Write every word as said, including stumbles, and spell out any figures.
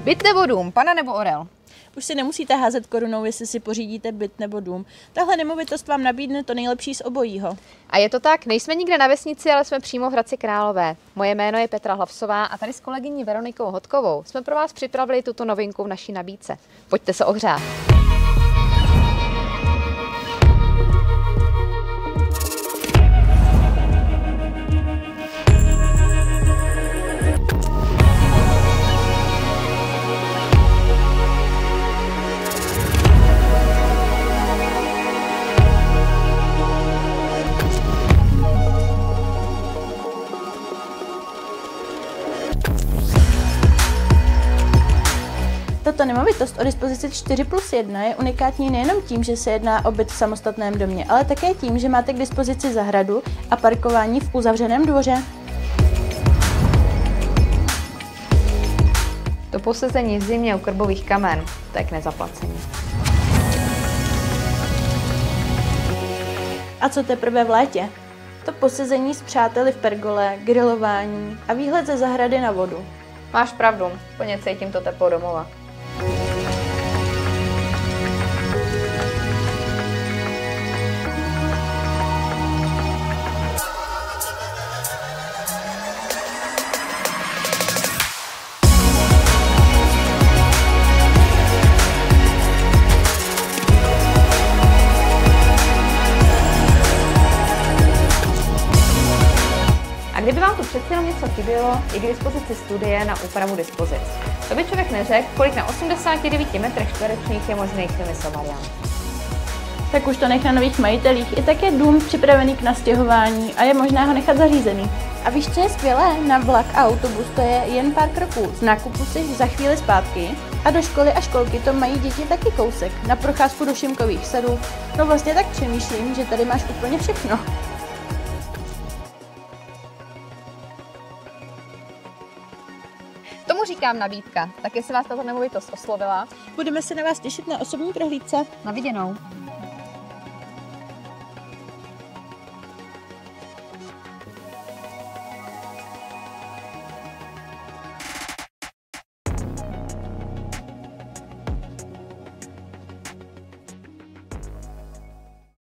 Byt nebo dům, pana nebo orel? Už si nemusíte házet korunou, jestli si pořídíte byt nebo dům. Tahle nemovitost vám nabídne to nejlepší z obojího. A je to tak, nejsme nikde na vesnici, ale jsme přímo v Hradci Králové. Moje jméno je Petra Hlavsová a tady s kolegyní Veronikou Hodkovou jsme pro vás připravili tuto novinku v naší nabídce. Pojďte se ohřát. Tato nemovitost o dispozici čtyři plus jedna je unikátní nejenom tím, že se jedná o byt v samostatném domě, ale také tím, že máte k dispozici zahradu a parkování v uzavřeném dvoře. To posezení v zimě u Krbových kamen, to je k nezaplacení. A co teprve v létě? To posezení s přáteli v pergole, grilování a výhled ze zahrady na vodu. Máš pravdu, plně cítím to teplo domova. A kdyby vám tu přeci jenom něco chybělo, je k dispozici studie na úpravu dispozic. To by člověk neřekl, kolik na osmdesáti devíti metrech čtverečních je možných vymysl variant. Tak už to nech na nových majitelích. I tak je dům připravený k nastěhování a je možná ho nechat zařízený. A víš, co je skvělé? Na vlak a autobus to je jen pár kroků. Z nákupu si za chvíli zpátky a do školy a školky to mají děti taky kousek. Na procházku do Šimkových sadů. No vlastně tak přemýšlím, že tady máš úplně všechno. Tomu říkám nabídka. Tak jestli vás tato nemovitost oslovila, Budeme se na vás těšit na osobní prohlídce. na viděnou.